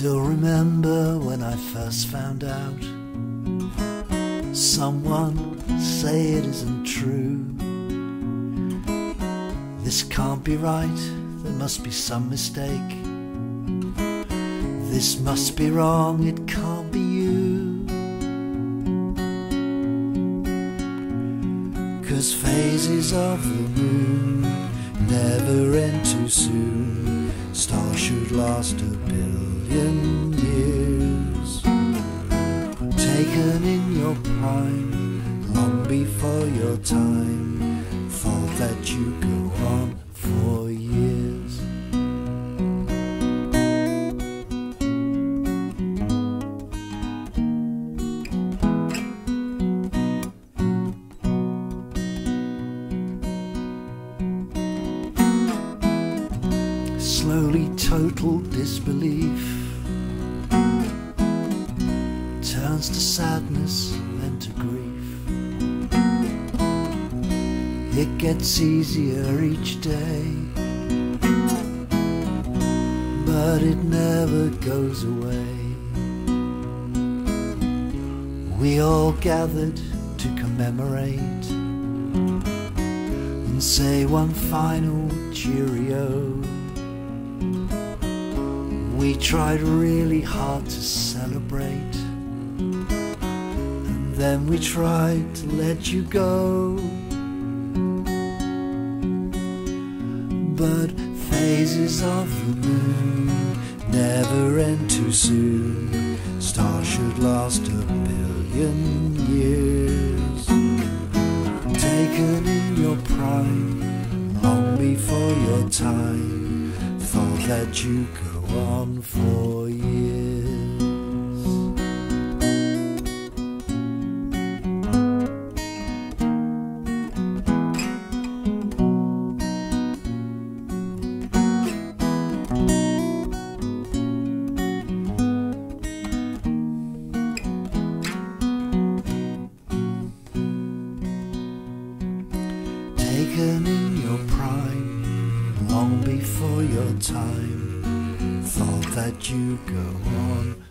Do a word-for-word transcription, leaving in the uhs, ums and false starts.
Still remember when I first found out someone say it isn't true. This can't be right, there must be some mistake. This must be wrong, it can't be you. 'Cause phases of the moon never end too soon. Stars should last a billion years. Taken in your prime, long before your time. Thought that you'd go on for years. Slowly total disbelief turns to sadness, then to grief. It gets easier each day, but it never goes away. We all gathered to commemorate and say one final cheerio. We tried really hard to celebrate, and then we tried to let you go. But phases of the moon never end too soon. Stars should last a billion years. Taken in your prime, long before your time. Thought that you'd go on for years. Taken in your prime, long before your time. Thought that you'd go on